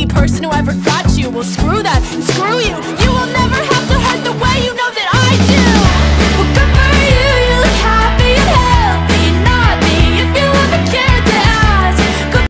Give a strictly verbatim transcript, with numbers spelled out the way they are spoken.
only person who ever got you. Well, screw that and screw